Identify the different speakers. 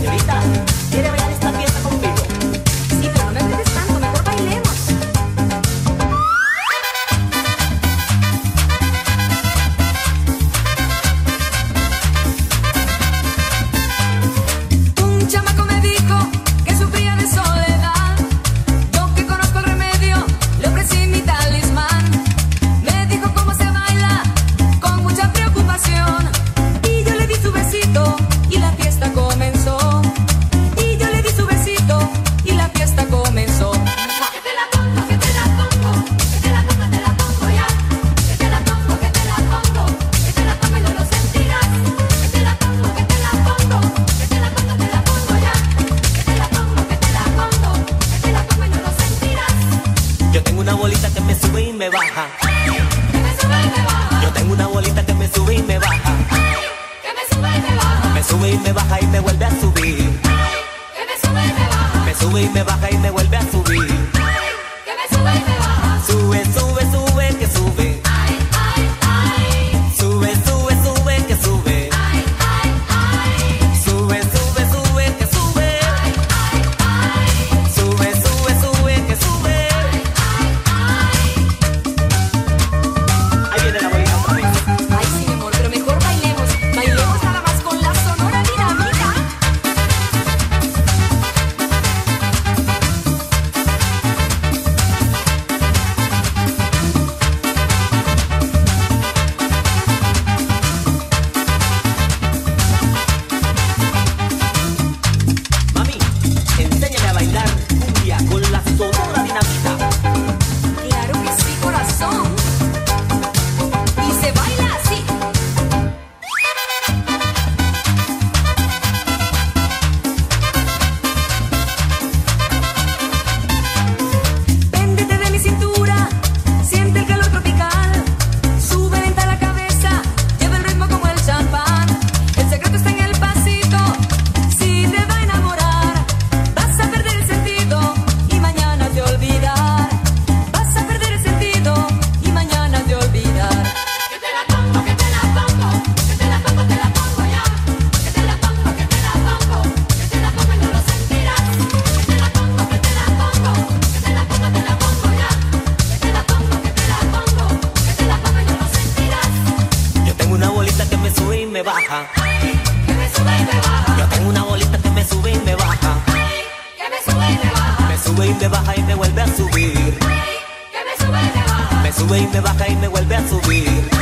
Speaker 1: Señorita, ¿quiere bailar esta fiesta conmigo?
Speaker 2: Sí, pero no me apretes tanto, mejor bailemos. Un chamaco me dijo que sufría de soledad. Yo que conozco el remedio, le ofrecí mi talismán. Me dijo cómo se baila, con mucha preocupación. Y yo le di su besito y la fiesta comenzó. Y yo le di su besito y la fiesta comenzó.
Speaker 3: Que te la pongo, que te la pongo, que te la pongo, te la pongo ya. Que te la pongo, que te la pongo, que te la pongo y no lo sentirás. Que te la pongo, que te la pongo, que te la pongo, te la pongo ya. Que te la pongo, que te la pongo, que te la pongo y no lo sentirás.
Speaker 1: Yo tengo una bolita que me sube y me baja.
Speaker 3: Que me sube y me baja,
Speaker 1: Yo tengo una bolita que me sube y me baja.
Speaker 3: que me sube y me baja,
Speaker 1: Me sube y me baja y me vuelve a subir.
Speaker 3: que me sube y me baja,
Speaker 1: Me sube y me baja y me vuelve a subir.
Speaker 3: que me sube y me baja.
Speaker 1: Sube, sube, sube, que sube.
Speaker 3: Ay, ay, ay,
Speaker 1: Sube, sube, sube, que sube.
Speaker 3: ay, ay, ay,
Speaker 1: Sube, sube, sube, que sube.
Speaker 3: ay, ay,
Speaker 1: Sube, sube, sube, que sube. Ahí viene la bolita otra vez.
Speaker 2: Ay, sí, mi amor, pero mejor bailemos. Bailemos nada más con la Sonora Dinamita.
Speaker 1: Mami, enséñame a bailar cumbia con la Sonora Dinamita.
Speaker 2: Claro que sí, corazón. Y se baila así. Péndete de mi cintura, siente el calor tropical. Sube lenta la cabeza, lleva el ritmo como el champán. El secreto está en el pasito, si te va a enamorar. Vas a perder el sentido y mañana te olvidar. Vas a perder el sentido y mañana te olvidar.
Speaker 3: que te la pongo, que te la pongo, que te la pongo, te la pongo ya. Que te la pongo, que te la pongo, que te la pongo y no lo sentirás. Que te la pongo, que te la pongo, que te la pongo, te la pongo ya. Que te la pongo, que te la pongo, que te la pongo y no lo sentirás.
Speaker 1: Yo tengo una bolita que me sube y me baja.
Speaker 3: Que me sube y me baja,
Speaker 1: Yo tengo una bolita que me sube y me baja.
Speaker 3: que me sube y me baja,
Speaker 1: Me sube y me baja y me vuelve a subir.
Speaker 3: que me sube y me baja,
Speaker 1: Me sube y me baja y me vuelve a subir.